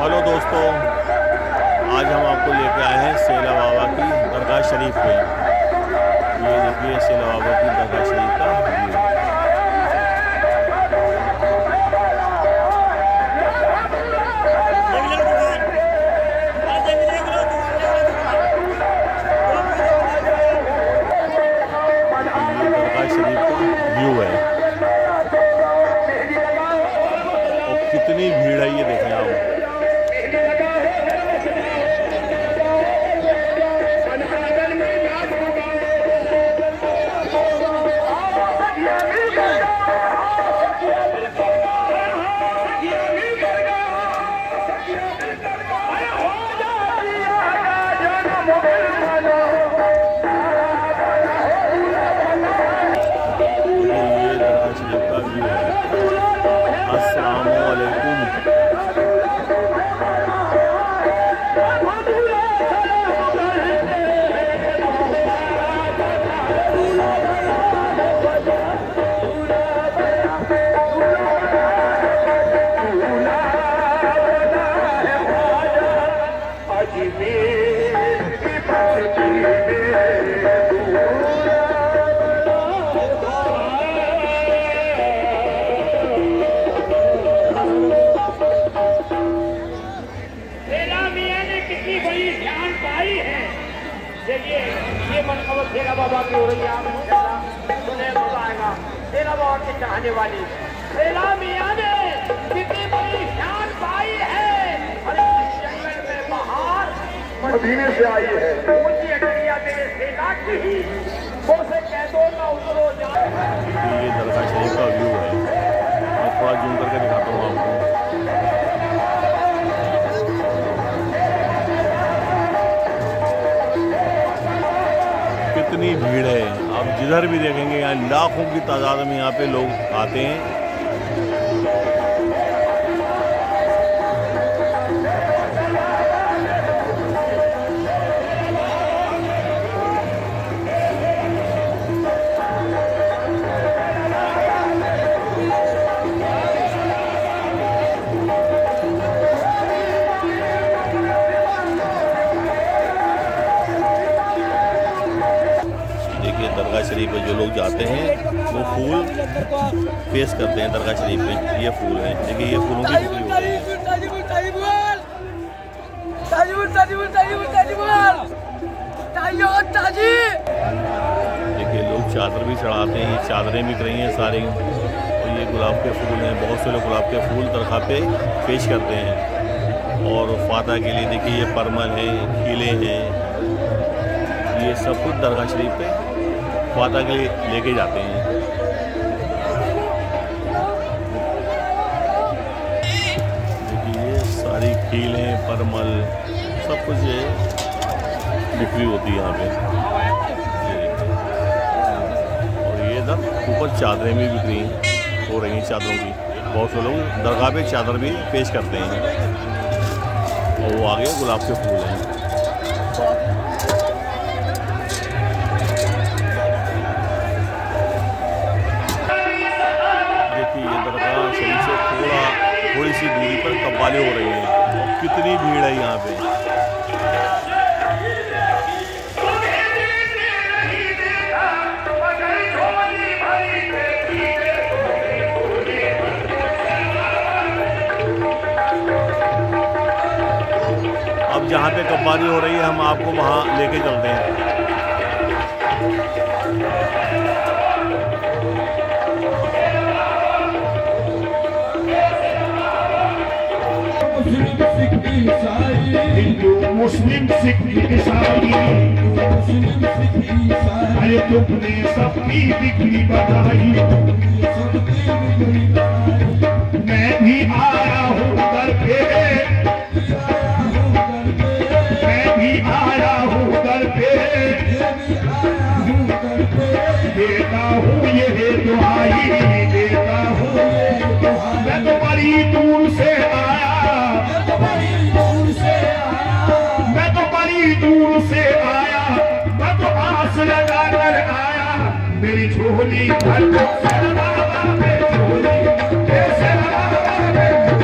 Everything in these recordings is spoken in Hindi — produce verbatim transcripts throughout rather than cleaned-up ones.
हेलो दोस्तों, आज हम आपको लेके आए हैं सेला बाबा की दरगाह शरीफ पे। ये देखिए सेला बाबा की दरगाह शरीफ का व्यू। ये दरगाह शरीफ का व्यू है और कितनी भीड़ है ये देखें आप। सेला बाबा की हो रही है, आप सुने मजा आएगा। सेला बाबा के चाहने वाली सेला मियां ने कितनी बड़ी शान पाई है और इस जंगल में बाहर मदीने से आई है। ऊंची अटरिया मेरे सेला की ही वो से कह दो ना उतरो जाए। ये दरगाह शरीफ का व्यू है, मैं थोड़ा जूम करके दिखाता हूँ आपको। कितनी भीड़ है, आप जिधर भी देखेंगे यहाँ लाखों की तादाद में यहाँ पे लोग आते हैं। दरगाह शरीफ पे जो लोग जाते हैं वो फूल पेश करते हैं दरगाह शरीफ पे। ये फूल है, देखिए ये फूलों की बिक्री हो रही है। देखिए लोग चादर भी चढ़ाते हैं, ये चादरें बिक रही हैं सारी। और ये गुलाब के फूल हैं, बहुत से लोग गुलाब के फूल दरगाह पे पेश करते हैं। और फातह के लिए देखिए ये परमल है, खीले हैं, ये सब कुछ दरगाह शरीफ पे फातह के लिए लेके जाते हैं। देखिए ये सारी खीलें, परमल, सब कुछ ये बिक्री होती है यहाँ पे। और ये इधर ऊपर चादरें भी बिक्री हो रही हैं, चादरों की। बहुत से लोग दरगाह पे चादर भी पेश करते हैं। और वो आगे गुलाब के फूल हैं। थोड़ी सी दूरी पर कव्वाली हो रही है और कितनी भीड़ है यहाँ पे। अब जहाँ पे कव्वाली हो रही है हम आपको वहाँ लेके चलते हैं। हिंदू मुस्लिम सिख ईसाई, अरे तुमने सबकी बिक्री बताई। मैं भी आया हूँ दर पे, मैं भी आया हूँ दर पे, देता हूँ ये दुआई, देता हूँ ये दुआई। मैं तो बड़ी दूर से आया, मैं तो बड़ी दूर से आया, मैं तो आस लगा कर आया। मेरी झोली भर दो, झोली कैसे लगा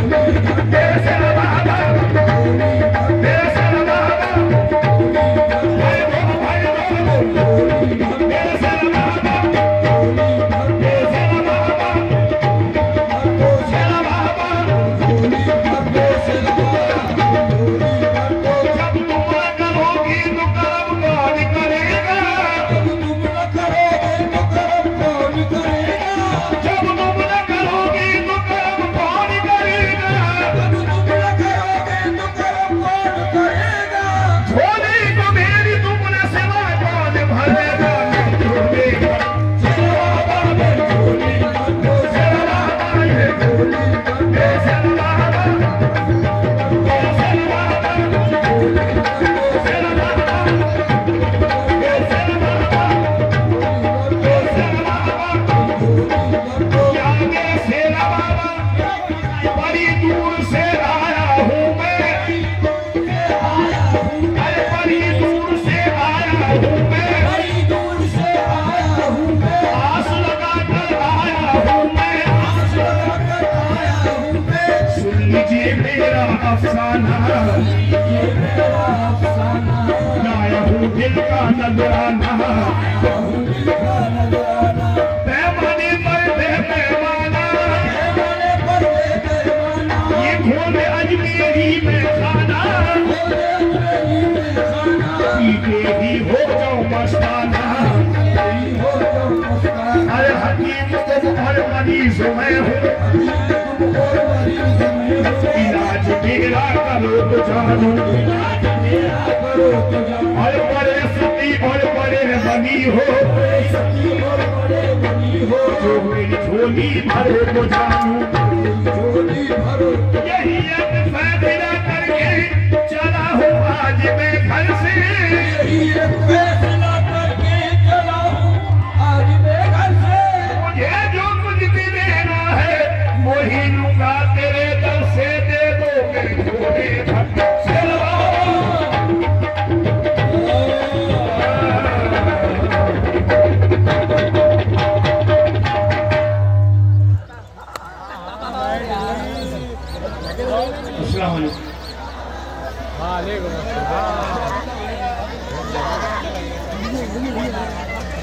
अफसाना, लाया हूँ दिल का नजराना, पैमाने पर दे पैमाना, ये घोड़े अजमेरी में खाना, पीते ही हो जाओ मस्ताना। अरे हकीम तुम हर मरीज मैं हूँ, इलाज मेरा करो तो जानो, और बड़े सती और बड़े बनी हो, जो मेरी झोली भरो तो जानो। यही एक फैसला करके चला हूँ आज मैं घर से, यही एक फैसला करके चला हूँ आज मैं घर से। मुझे जो कुछ भी देना है वही लूंगा तेरे दर से, दे दो मेरे घोड़े भक्त से। वालेकुम अस्सलाम।